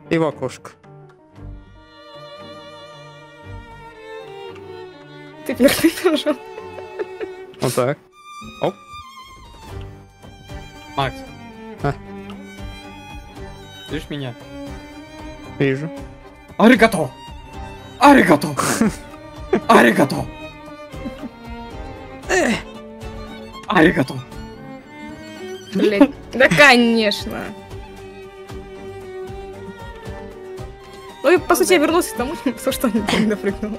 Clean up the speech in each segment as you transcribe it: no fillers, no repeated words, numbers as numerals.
И в окошко. Ты первый тоже. Вот так. Оп. Макс. А. Видишь меня? Вижу. Аригато! Аригато! Аригато! Аригато! Блять. Да, конечно. Ну и по сути я вернулся к тому, что не допрыгнула.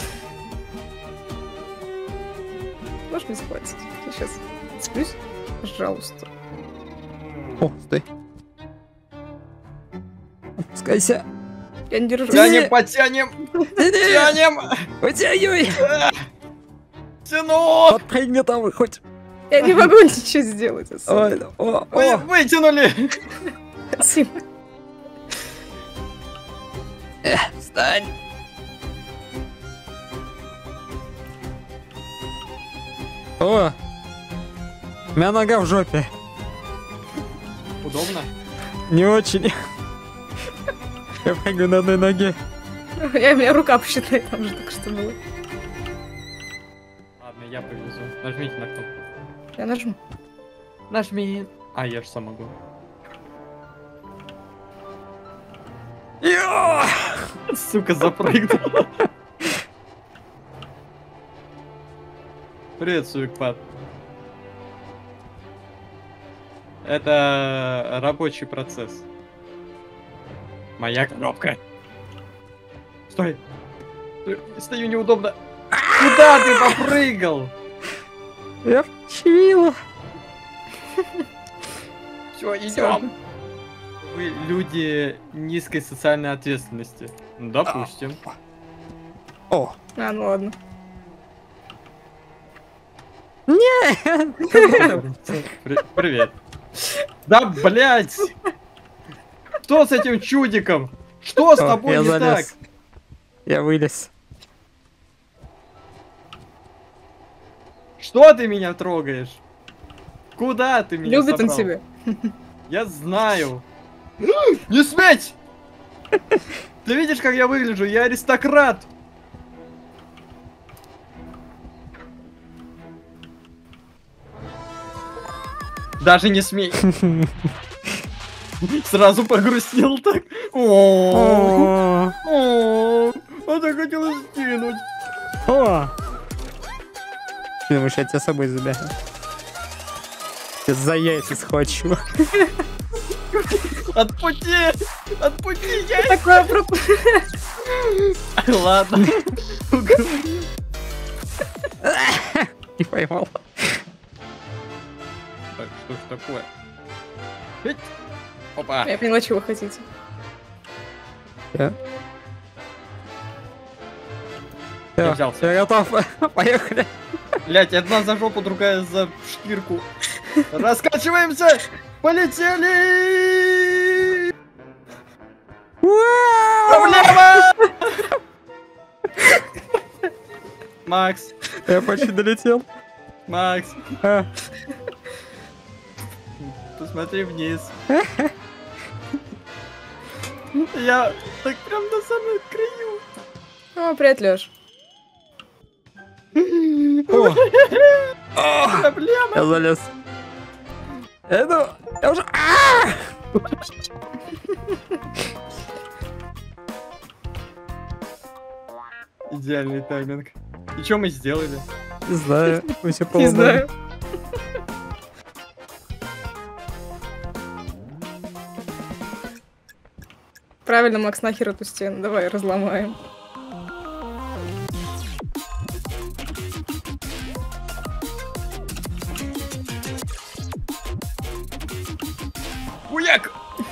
Можешь не схватить? Я сейчас сплюсь. Пожалуйста. О, стой. Опускайся. Я не держу. Тянем, потянем! Тянем! Вытягивай. Тяну! Подпрыгни там хоть. Я не могу ничего сделать. Ой, о, Вы о. вытянули! Спасибо. Встань. О. У меня нога в жопе. Удобно? Не очень. Я прыгаю на одной ноге. У меня рука, посчитай, там же только что было. Ладно, я повезу. Нажмите на кнопку. Я нажму. Нажми. А, я же сам могу. Сука, запрыгнул. Привет, Суикпад. Это рабочий процесс. Моя кнопка. Стой. Стою неудобно. Куда ты попрыгал? Я чила. Все, идем. Вы люди низкой социальной ответственности. Ну, допустим. О. А, ну ладно. Привет. Да, блять! Что с этим чудиком? Что с тобой я не так? залез. Я вылез. Что ты меня трогаешь? Куда ты меня Любит он собрал? тебя. Я знаю. Не сметь! Ты видишь, как я выгляжу? Я аристократ. Даже не смей. Сразу погрустил так. О, а так хотелось скинуть. О! Думаешь, я тебя с собой заберу? Я за яйца схвачу. Отпусти! Отпусти, я... Такое Ладно. Не поймал. Так, что ж такое? Эть. Опа. Я поняла, чего вы хотите. Я взялся. Я готов. Поехали. Блять, одна за жопу, другая за шкирку. Раскачиваемся! Полетели! Проблема! Макс, Я почти долетел. Макс, А, посмотри вниз. Я так прям на самом краю. О, привет, Лёш. о, Проблема. я залез. Я уже... Идеальный тайминг. И что мы сделали? Не знаю. Мы все Не поломали. знаю. Правильно, Макс, нахер эту стену. Давай разломаем. Уяк!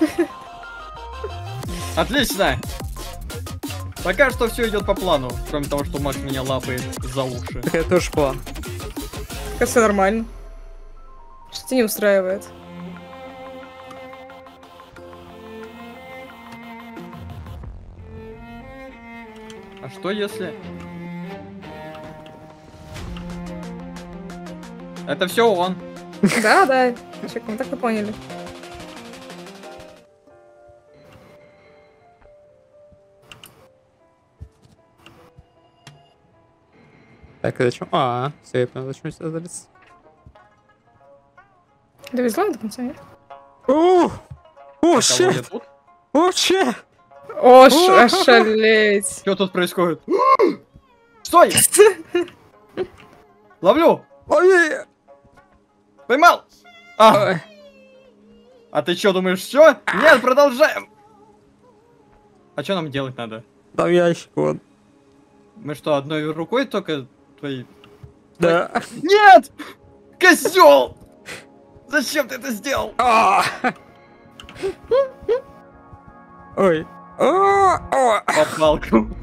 Отлично! Пока что все идет по плану, кроме того, что Макс меня лапает за уши. Так это тоже план. Так все нормально. Что тебя не устраивает? А что если... Это все он. Да, да. Чек, мы так и поняли. Так, зачем? А, все, я понял, зачем сюда залез. Довезла до конца, нет? О, Кого щет! я тут? О, щет! О, ошалеть. Что тут происходит? Стой! Ловлю! Ой, Поймал! А, ой. а ты что, думаешь, все? Нет, продолжаем! А что нам делать надо? Там ящик, вон. Мы что, одной рукой только твои... Да. Нет! Козел! Зачем ты это сделал? А! Ой. О! Попал.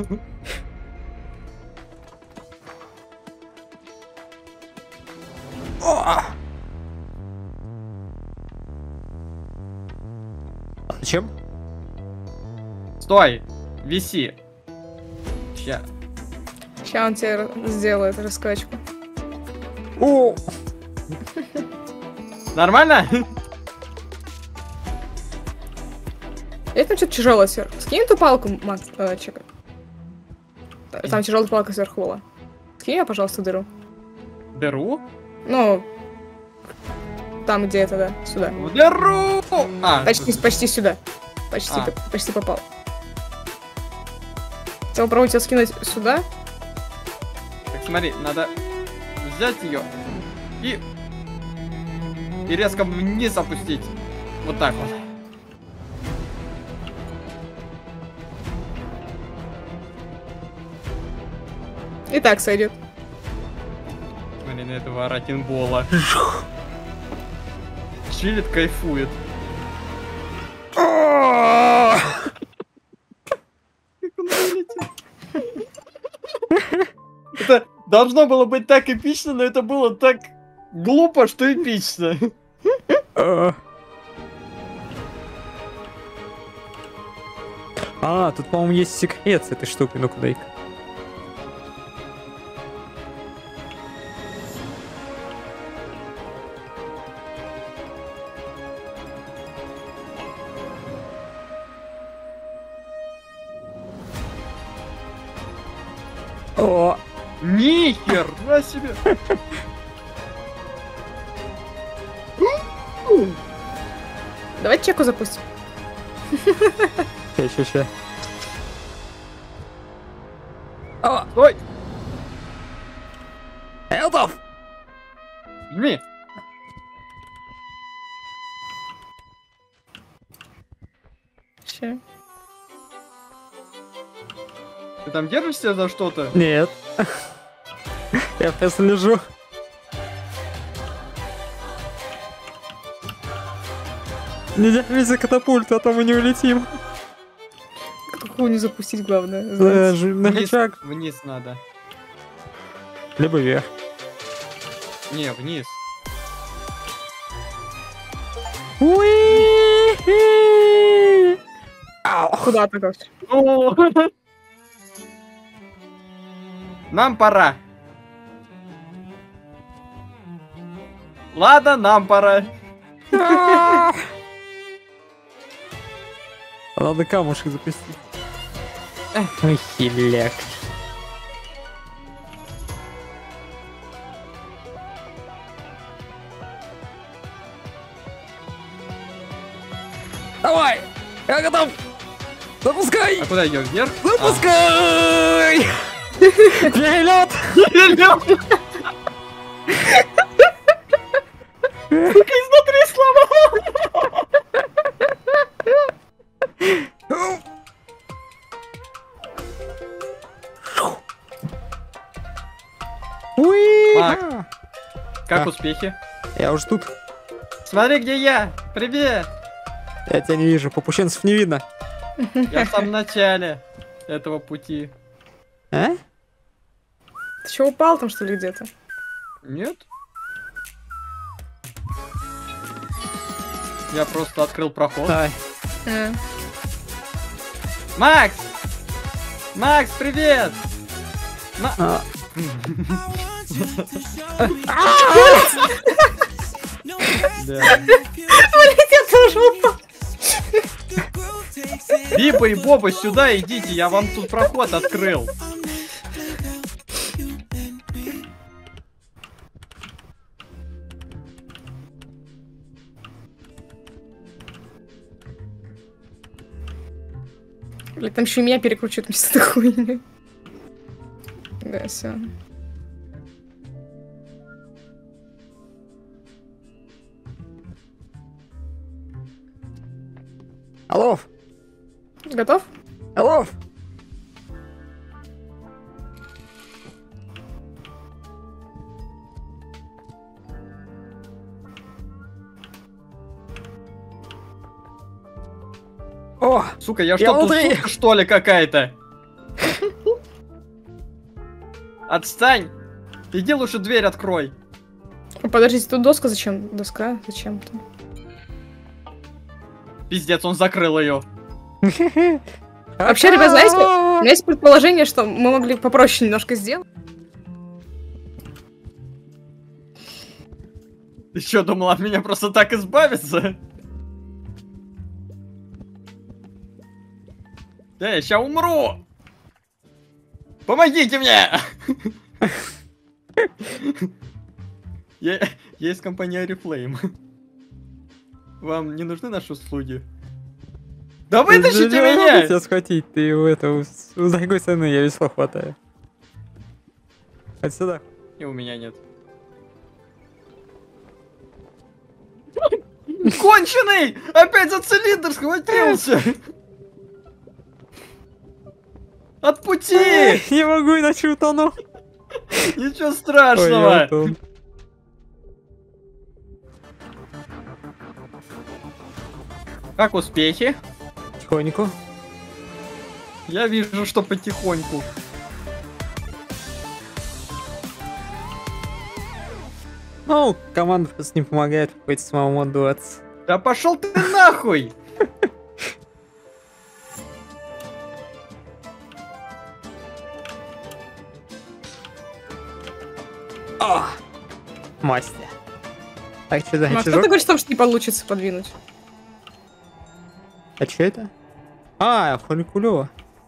Зачем? Стой! Виси. Ща. Сейчас он тебе сделает раскачку. О! Нормально? Это там что-то тяжелое сверху. Скинь эту палку, Макс, Чека. Там тяжелая палка сверху была. Скинь ее, пожалуйста, в дыру. Дыру? Ну, там где это, да, сюда. В дыру! А, Почти сюда. Почти, А. почти попал. Хотел попробовать ее скинуть сюда. так смотри, надо взять ее и резко вниз опустить. Вот так вот. И так сойдет. Смотри на этого ракинбола. Чилит, кайфует. О! Как он вылетел. Это должно было быть так эпично, но это было так глупо, что эпично. А, тут, по-моему, есть секрет с этой штукой. Ну-ка, дай-ка. О! Нихера себе! Давайте Чеку запустим. Ща. О! Стой! Я готов! Жми! Че? Ты там держишься за что-то? Нет. Я просто лежу. Не держись за катапульту, а то мы не улетим. Какую не запустить, главное. знаете. На Вниз, рычаг. вниз надо. Либо вверх. Не, вниз. Уи! Ау. Куда ты, короче? О! Нам пора. Ладно, нам пора. Надо камушек запустить. Ой, хиляк. Давай! Я готов! Запускай! А куда ее вверх? Запускай! Перелет! Изнутри сломал. Уи! Мак. Как А. успехи? Я уже тут. Смотри, где я. Привет. Я тебя не вижу, попущенцев не видно. Я в самом начале этого пути. А? Ты что, упал там, что ли, где-то? Нет? Я просто открыл проход. Давай. Макс! Макс, привет! А. Да. Я тоже упал. Биба и Боба, сюда идите, я вам тут проход открыл. Блядь, там еще и меня перекручивают вместо этой хуйни. Да, все. Алло! Готов? Алло! О! Сука, я Я что, внутри. тусовка, что ли, какая-то? Отстань! Иди лучше дверь открой. Подождите, тут доска зачем? Доска зачем-то. Пиздец, он закрыл ее. Вообще, ребят, знаете, у меня есть предположение, что мы могли попроще немножко сделать. Ты что, думал от меня просто так избавиться? Да, я сейчас умру! Помогите мне! Я из компании Oriflame. Вам не нужны наши услуги? Да вытащите меня! Тебя схватить, ты его это с другой стороны, я весло хватаю. Отсюда. И у меня нет. Конченый! Опять за цилиндр схватился! От пути! Не могу, иначе утону. Ничего Ой, я страшного! утону. Как успехи? Тихоньку. Я вижу, что потихоньку. Ну, команда просто не помогает, приходится самому отдуваться. Да пошел ты нахуй! О! Мастер. Так, что за Ну, а кто ты чужок? говоришь, что не получится подвинуть? А что это? А, фолликулёва.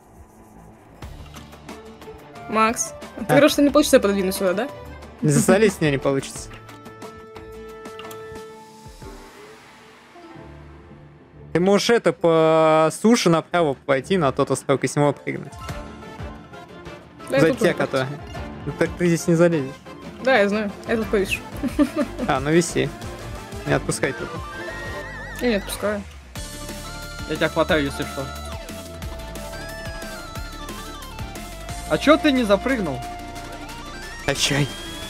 Макс, ты говоришь, что не получится подвинуть сюда, да? Засолить с нее не получится. Ты можешь это по суше направо пойти, на тот остров и с него прыгнуть. Да, За я тут те, тоже. которые. Ну, так ты здесь не залезешь. Да, я знаю. Я тут повешу. А, ну виси. Не отпускай только. Я не отпускаю. Я тебя хватаю, если что. А чё ты не запрыгнул? Качай.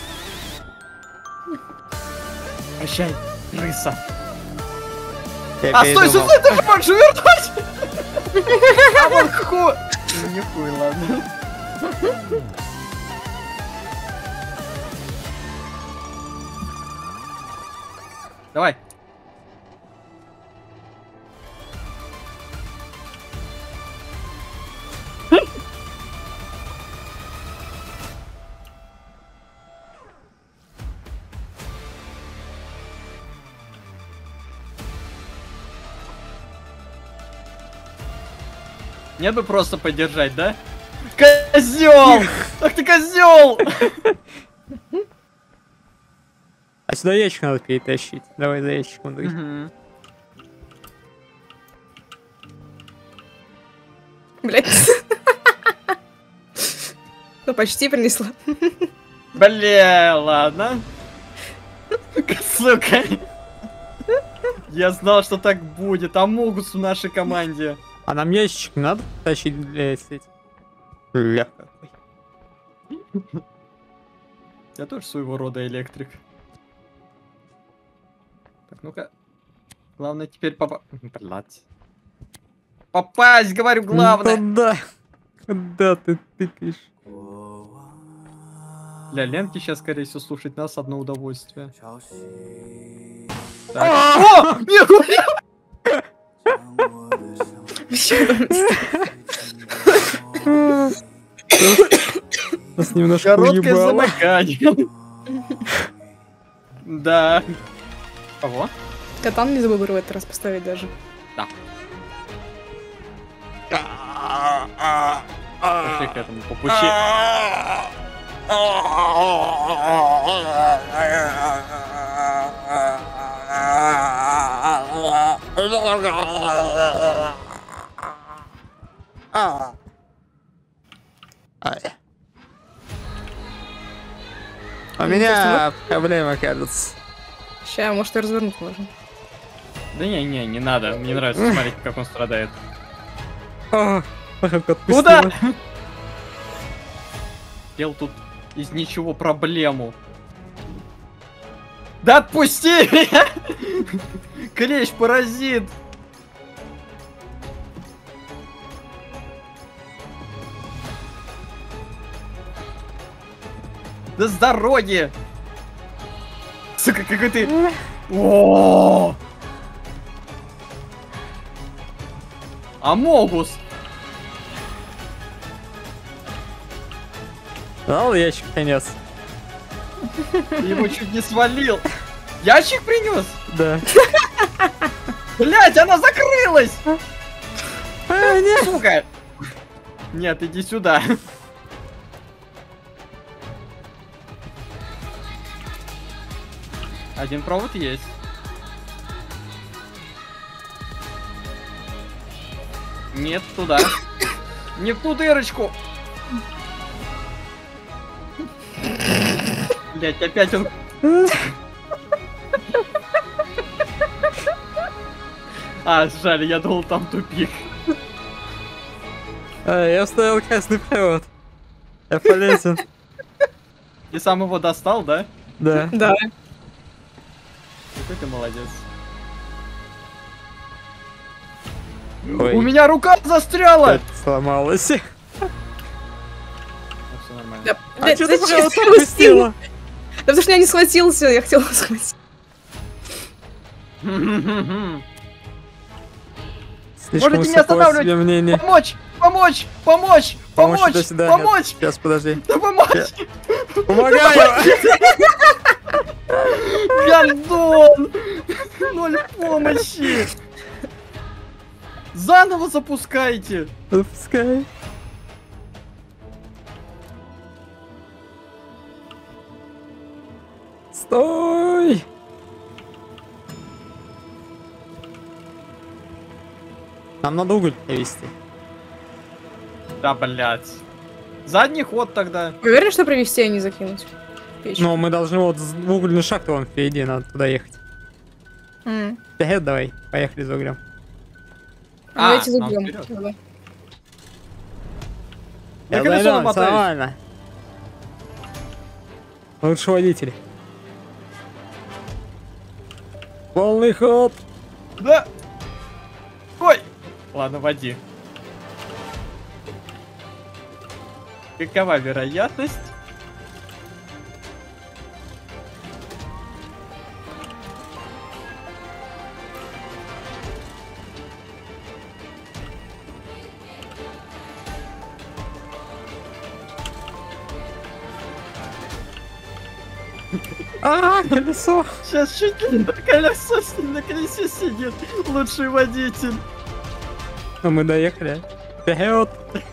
Прощай, крыса. Я А, стой, передумал. стой, ты же можешь вернуть! А вот хуй! Не хуй, ладно. Давай. Нет бы просто поддержать, да? Козел! Ах ты козел! А сюда ящик надо перетащить. Давай за ящиком дуй. Блять. Ну, почти принесла. Бля, ладно. Сука. Я знал, что так будет. Амогус в нашей команде. А нам ящик не надо тащить для этих? Ля какой. Я тоже своего рода электрик. Так, ну-ка. Главное теперь Блядь. Попасть, говорю, главное. Куда? Куда ты тыкаешь? Для Ленки сейчас, скорее всего, слушать нас одно удовольствие. Так. О! Нихуя! Нас немножко Короткое уебало. замыкание. Да. Кого? Катан не забыл в этот раз поставить даже. Да. Пошли к этому по пути. Ай. У меня проблема, кажется. Ща, может, и развернуть можно. Да не надо. Мне нравится смотреть, как он страдает. Как Куда? Сделал тут из ничего проблему. Да отпусти меня! Клещ, паразит! Да с дороги! Сука, какой ты... О! Амогус! Ящик принес. Его чуть не свалил. Ящик принес? Да. Блять, она закрылась! Нет. Сука! Нет, иди сюда. Один провод есть. Нет, туда. Не в ту дырочку. Блять, опять он... А, жаль, я думал, там тупик. Я вставил красный провод. Я полезен. Ты сам его достал, да? Да. Да. Какой ты молодец. Ой. У меня рука застряла! Это сломалось. Ну, всё нормально. Да, А что ты зачем провод ты пропустила? Да потому что я не схватился, я хотела схватить. Слишком Можете меня высокого останавливать? себе мнения. Помочь! Помочь! Помочь! Помочь! сюда-сюда. Помочь! Сейчас, подожди. Да помочь! Помогаю! Гандон! Ноль помощи! Заново запускайте! Запускай. Стой! Нам надо уголь привезти. Да, блять. Задний ход тогда. Уверен, что привезти, а не закинуть? Печь. Но мы должны вот в угольную шахту вон впереди, надо туда ехать. Вперед давай, поехали за углем. Давайте нам забьем. вперед. Давай. Я Я колесо займёмся, намотаюсь. нормально. Лучше водитель. Полный ход. Да! Ой! Ладно, води. Какова вероятность? Колесо. Сейчас чуть ли на колесо на колесе сидит лучший водитель. Ну мы доехали. Вперед.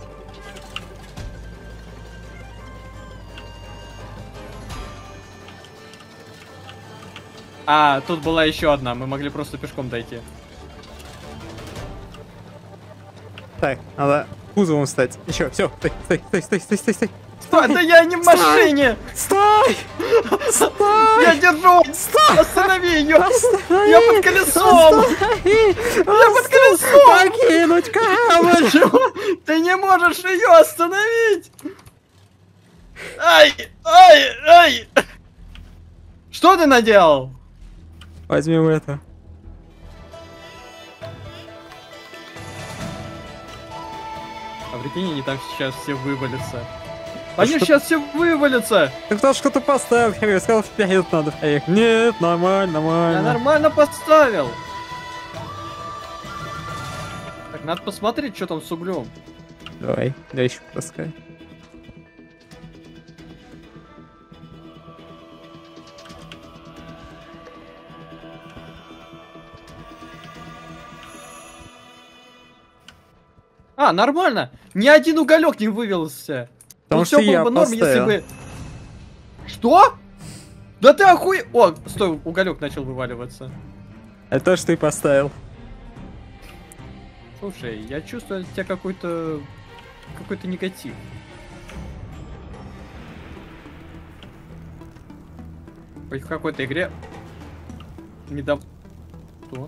А, тут была еще одна, мы могли просто пешком дойти. Так, надо кузовом стать. Еще, все, стой, стой, стой, стой, стой, стой, стой. Стой, да я не в машине! Стой! Стой! Я держу! Останови ее! Я под колесом! Я под колесом! Покинуть корабль! Почему? Ты не можешь ее остановить! Ай! Ай! Ай! Что ты наделал? Возьмем это. А прикинь, они там сейчас все вывалятся. Они что- сейчас все вывалятся! Ты кто что-то поставил, я сказал, вперед надо поехать. Нет, нормально, Я нормально. нормально поставил! Так, надо посмотреть, что там с углем. Давай, я еще пускай. А, нормально! Ни один уголек не вывелся. Потому Тут что всё было я бы норм, если поставил. бы... Что? Да ты охуе... О, стой, уголек начал вываливаться. Это то, что ты поставил. Слушай, я чувствую от тебя какой-то негатив. Хоть в какой-то игре не дам. Что?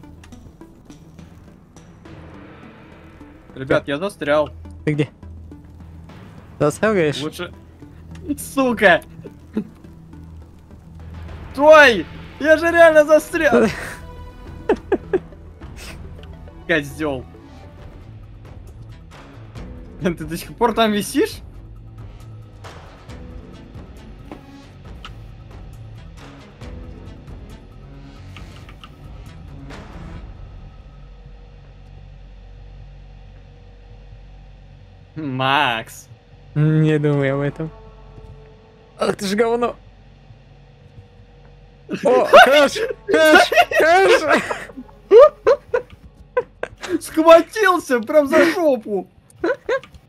Ребят, я застрял. Ты где? Застрягаешь? Лучше. Сука! Стой! Я же реально застрял! Козел. Ты до сих пор там висишь? Макс. Не думай об этом. Ах ты ж говно. О, хэш! Хэш! Хэш! Схватился прям за жопу.